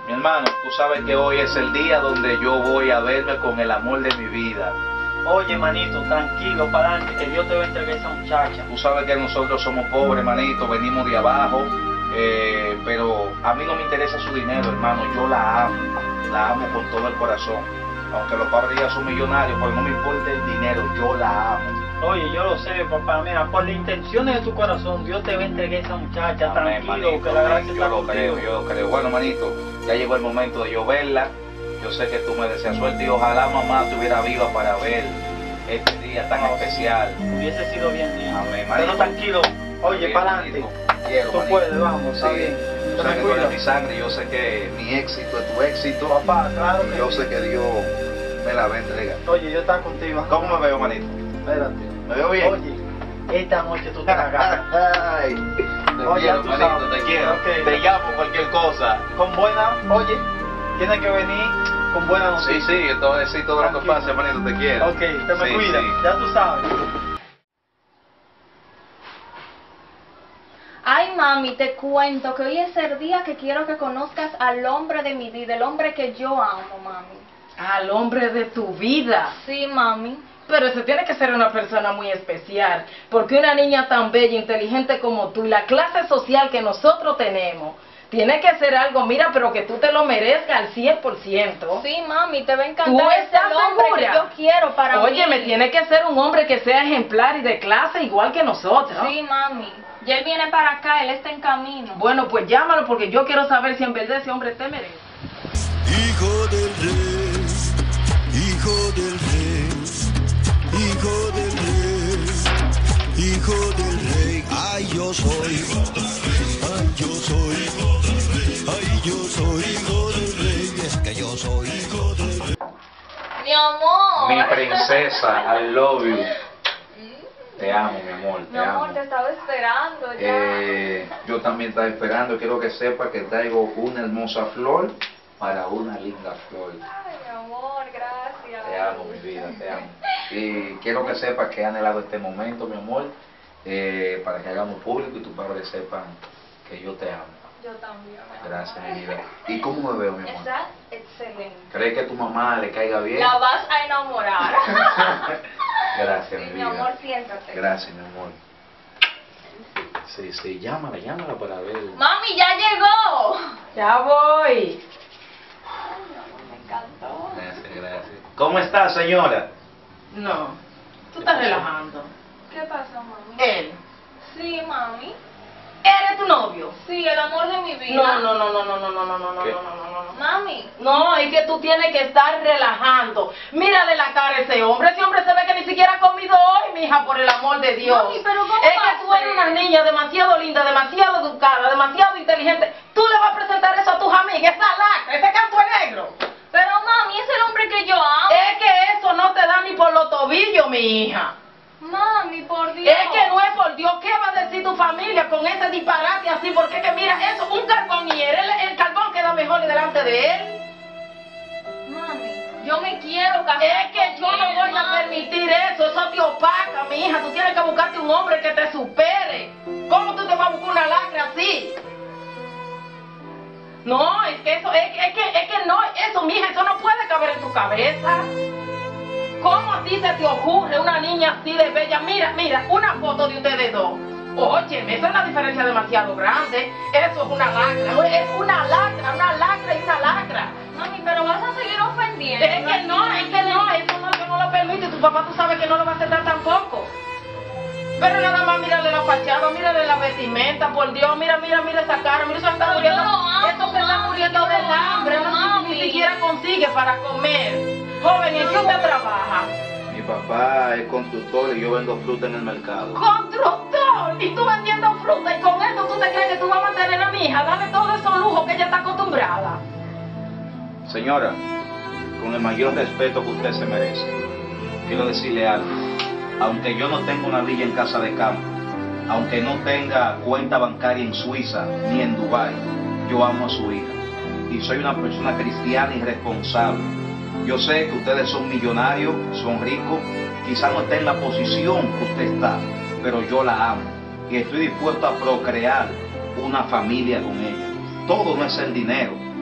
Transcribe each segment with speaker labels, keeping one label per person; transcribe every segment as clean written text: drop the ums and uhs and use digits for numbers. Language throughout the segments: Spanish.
Speaker 1: Mi hermano, tú sabes que hoy es el día donde yo voy a verme con el amor de mi vida.
Speaker 2: Oye, manito, tranquilo, para adelante, que Dios te va a entregar a esa muchacha.
Speaker 1: Tú sabes que nosotros somos pobres, manito, venimos de abajo, pero a mí no me interesa su dinero, hermano, yo la amo con todo el corazón. Aunque los padres ya son millonarios, pues no me importa el dinero, yo la amo.
Speaker 2: Oye, yo lo sé, papá, mira, por las intenciones de tu corazón, Dios te va a entregar a esa muchacha,
Speaker 1: Amén,
Speaker 2: tranquilo,
Speaker 1: manito,
Speaker 2: que la gracia
Speaker 1: yo
Speaker 2: está
Speaker 1: lo
Speaker 2: contigo.
Speaker 1: creo, yo lo creo. Bueno, manito, ya llegó el momento de yo verla. Yo sé que tú me deseas suerte y ojalá mamá estuviera viva para ver este día tan especial.
Speaker 2: Hubiese sido bien, hijo.
Speaker 1: Amén,
Speaker 2: Pero
Speaker 1: manito.
Speaker 2: tranquilo, oye,
Speaker 1: Bien,
Speaker 2: para adelante.
Speaker 1: manito. Quiero,
Speaker 2: Tú
Speaker 1: manito.
Speaker 2: puedes, vamos, está
Speaker 1: Sí.
Speaker 2: bien.
Speaker 1: Yo
Speaker 2: Te
Speaker 1: sé
Speaker 2: me
Speaker 1: que tú eres
Speaker 2: cuidas.
Speaker 1: mi sangre, yo sé que mi éxito es tu éxito.
Speaker 2: Papá, claro
Speaker 1: Y
Speaker 2: que
Speaker 1: yo
Speaker 2: sí.
Speaker 1: sé que Dios me la va a entregar.
Speaker 2: Oye, yo estaba contigo.
Speaker 1: ¿Cómo me veo, manito?
Speaker 2: Espérate.
Speaker 1: ¿Me veo bien?
Speaker 2: Oye, esta noche tú te la ganas.
Speaker 1: Ay, te
Speaker 2: Oye,
Speaker 1: quiero,
Speaker 2: tú
Speaker 1: manito,
Speaker 2: sabes.
Speaker 1: te quiero.
Speaker 2: Ok.
Speaker 1: Te llamo cualquier cosa.
Speaker 2: Con buena, oye, tienes que venir con buena
Speaker 1: Sí,
Speaker 2: noticia.
Speaker 1: sí, yo te voy a decir todo lo que
Speaker 2: Tranquilo.
Speaker 1: pase, manito, te quiero.
Speaker 2: Ok, te me
Speaker 1: Sí,
Speaker 2: cuidas,
Speaker 1: sí.
Speaker 2: ya tú sabes.
Speaker 3: Ay, mami, te cuento que hoy es el día que quiero que conozcas al hombre de mi vida, el hombre que yo amo, mami.
Speaker 4: Al hombre de tu vida.
Speaker 3: Sí, mami.
Speaker 4: Pero eso tiene que ser una persona muy especial, porque una niña tan bella, inteligente como tú y la clase social que nosotros tenemos, tiene que ser algo, mira, pero que tú te lo merezcas al 100%.
Speaker 3: Sí, mami, te va a
Speaker 4: ¿Tú
Speaker 3: encantar ese
Speaker 4: estás
Speaker 3: hombre
Speaker 4: segura?
Speaker 3: que yo quiero para mí.
Speaker 4: Oye, me tiene que ser un hombre que sea ejemplar y de clase igual que nosotros.
Speaker 3: Sí, mami. Ya él viene para acá, él está en camino.
Speaker 4: Bueno, pues llámalo porque yo quiero saber si en verdad ese hombre te merece.
Speaker 5: Hijo del rey, hijo del rey, hijo del rey, hijo del rey. Ay, yo soy, ay, yo soy, ay, yo soy hijo del rey. Es que yo soy hijo del rey.
Speaker 3: Mi amor.
Speaker 1: Mi princesa, I love you. Te amo, mi amor,
Speaker 3: Mi
Speaker 1: te amo.
Speaker 3: amor, te estaba esperando ya.
Speaker 1: Yo también estaba esperando. Quiero que sepa que traigo una hermosa flor para una linda flor.
Speaker 3: Ay, mi amor, gracias.
Speaker 1: Te amo, mi vida, te amo. Y quiero que sepa que he anhelado este momento, mi amor, para que hagamos público y tus padres sepan que yo te amo.
Speaker 3: Yo también, mi amor.
Speaker 1: Gracias, mi vida. ¿Y cómo me veo, mi amor?
Speaker 3: Está excelente.
Speaker 1: ¿Crees que a tu mamá le caiga bien?
Speaker 3: La vas a enamorar.
Speaker 1: Gracias,
Speaker 3: Sí,
Speaker 1: mi
Speaker 3: mi
Speaker 1: vida.
Speaker 3: amor, siéntate.
Speaker 1: Gracias, mi amor. Sí, sí, llámala para ver.
Speaker 3: Mami, ya llegó.
Speaker 4: Ya voy.
Speaker 3: Ay, mi amor, me encantó.
Speaker 1: Gracias, gracias. ¿Cómo está, señora?
Speaker 4: No, tú estás relajando.
Speaker 3: ¿Qué pasó, mami?
Speaker 4: Él.
Speaker 3: Sí, mami.
Speaker 4: ¿Eres tu novio?
Speaker 3: Sí, el amor de mi vida.
Speaker 4: No.
Speaker 1: ¿Qué?
Speaker 3: Mami.
Speaker 4: No, es que tú tienes que estar relajando. Mírale la cara a ese hombre. Ese hombre se ve que ni siquiera ha comido hoy, mija, por el amor de Dios.
Speaker 3: Mami, pero ¿cómo
Speaker 4: es
Speaker 3: va
Speaker 4: que
Speaker 3: a
Speaker 4: tú eres
Speaker 3: ser?
Speaker 4: una niña demasiado linda, demasiado educada, demasiado inteligente. Tú le vas a presentar eso a tus amigas, esa lacra, ese canto es negro.
Speaker 3: Pero mami, es el hombre que yo amo.
Speaker 4: Es que eso no te da ni por los tobillos, mi hija.
Speaker 3: Mami, por Dios.
Speaker 4: Es que no es por Dios. ¿Qué va a decir tu familia con ese disparate así? Porque es que mira, eso, un carbón y el carbón queda mejor delante de él.
Speaker 3: Mami, yo me quiero casar.
Speaker 4: Es que yo
Speaker 3: con
Speaker 4: no
Speaker 3: él,
Speaker 4: voy a
Speaker 3: mami.
Speaker 4: permitir eso te opaca, mi hija. Tú tienes que buscarte un hombre que te supere. ¿Cómo tú te vas a buscar una lacra así? No, es que eso, es que no, eso, mi hija, eso no puede caber en tu cabeza. ¿Cómo así se te ocurre una niña así de bella? Mira, una foto de ustedes dos. Óyeme, esa es una diferencia demasiado grande. Eso es una lacra, es una lacra y una lacra.
Speaker 3: Mami, pero vas a seguir ofendiendo.
Speaker 4: Es que no, eso no, yo no lo permite. Tu papá tú sabes que no lo va a aceptar tampoco. Pero nada más mírale la fachada, mírale la vestimenta, por Dios, mira esa cara, mira eso está
Speaker 3: Pero
Speaker 4: muriendo,
Speaker 3: yo lo amo,
Speaker 4: eso se está
Speaker 3: mami,
Speaker 4: muriendo
Speaker 3: yo
Speaker 4: del
Speaker 3: lo amo,
Speaker 4: hambre, no
Speaker 3: mami.
Speaker 4: ni siquiera consigue para comer. Joven, ¿en qué usted trabaja?
Speaker 1: Mi papá es constructor y yo vendo fruta en el mercado.
Speaker 4: Constructor, y tú vendiendo fruta, y con eso tú te crees que tú vas a mantener a mi hija, dale todos esos lujos que ella está acostumbrada.
Speaker 1: Señora, con el mayor respeto que usted se merece, quiero decirle algo. Aunque yo no tenga una villa en casa de campo, aunque no tenga cuenta bancaria en Suiza ni en Dubái, yo amo a su hija. Y soy una persona cristiana y responsable. Yo sé que ustedes son millonarios, son ricos, quizás no estén en la posición que usted está, pero yo la amo. Y estoy dispuesto a procrear una familia con ella. Todo no es el dinero.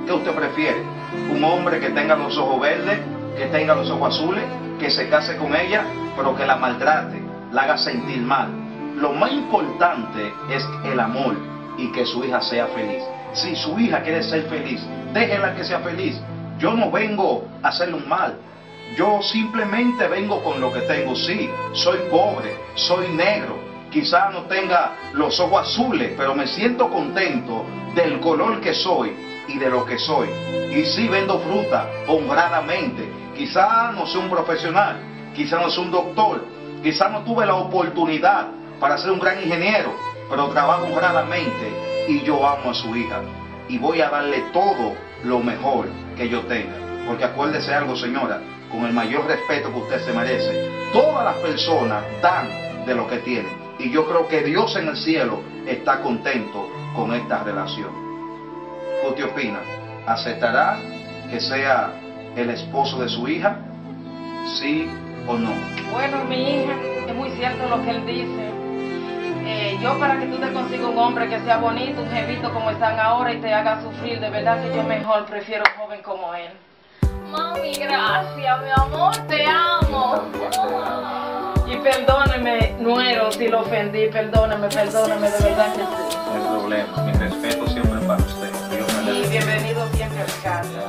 Speaker 1: ¿Qué usted prefiere? ¿Un hombre que tenga los ojos verdes, que tenga los ojos azules, que se case con ella, pero que la maltrate, la haga sentir mal? Lo más importante es el amor y que su hija sea feliz. Si su hija quiere ser feliz, déjela que sea feliz. Yo no vengo a hacerle un mal. Yo simplemente vengo con lo que tengo. Sí, soy pobre, soy negro, quizás no tenga los ojos azules, pero me siento contento del color que soy y de lo que soy. Y sí vendo fruta honradamente. Quizás no soy un profesional, quizás no soy un doctor, quizás no tuve la oportunidad para ser un gran ingeniero, pero trabajo honradamente y yo amo a su hija. Y voy a darle todo lo mejor que yo tenga. Porque acuérdese algo, señora, con el mayor respeto que usted se merece, todas las personas dan de lo que tienen. Y yo creo que Dios en el cielo está contento con esta relación. ¿Qué usted opina? ¿Aceptará que sea el esposo de su hija? ¿Sí o no?
Speaker 4: Bueno, mi hija, es muy cierto lo que él dice. Yo para que tú te consigas un hombre que sea bonito, un jevito como están ahora y te haga sufrir, de verdad que yo mejor prefiero un joven como él.
Speaker 3: Mami, gracias, mi amor, te amo.
Speaker 4: Y perdóneme, nuero, si lo ofendí, perdóneme, de verdad que sí.
Speaker 1: No hay problema, mi respeto siempre para usted. Dios me
Speaker 4: Y bienvenido siempre a mi casa.